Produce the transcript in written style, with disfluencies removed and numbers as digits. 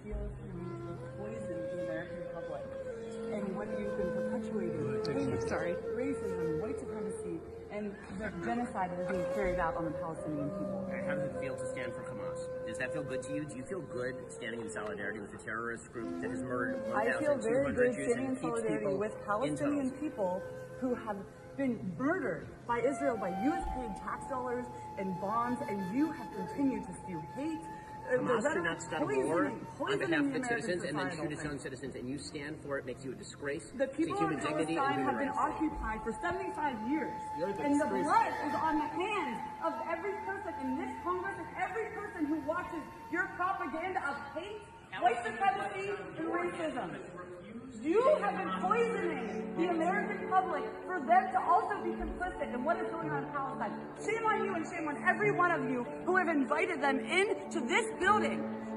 feels you need to poison the American public. And when you've been perpetuating racism, white supremacy, and the genocide that is being carried out on the Palestinian people. How does it feel to stand for Hamas? Does that feel good to you? Do you feel good standing in solidarity with a terrorist group that has murdered 1,200 I feel very good Jews standing and in keeps solidarity people with Palestinian people who have been murdered by Israel, by U.S. paid tax dollars and bombs, and you have continued to spew hate. Hamas should not start a war on behalf of its citizens and then shoot its own citizens, and you stand for it, makes you a disgrace the people to human of dignity Palestine and have human been rights. occupied for 75 years, and the blood is on the hands of every person in this Congress and every person who watches your propaganda of hate, white supremacy, and racism. You have been poisoning the American public for them to also be complicit in what is going on in Palestine. Shame on you and shame on every one of you who have invited them into this building